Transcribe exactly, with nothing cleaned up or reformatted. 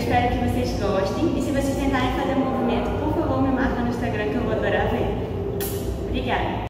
espero que vocês gostem. E se vocês tentarem fazer um movimento, por favor, me marca no Instagram que eu vou adorar ver. Obrigada!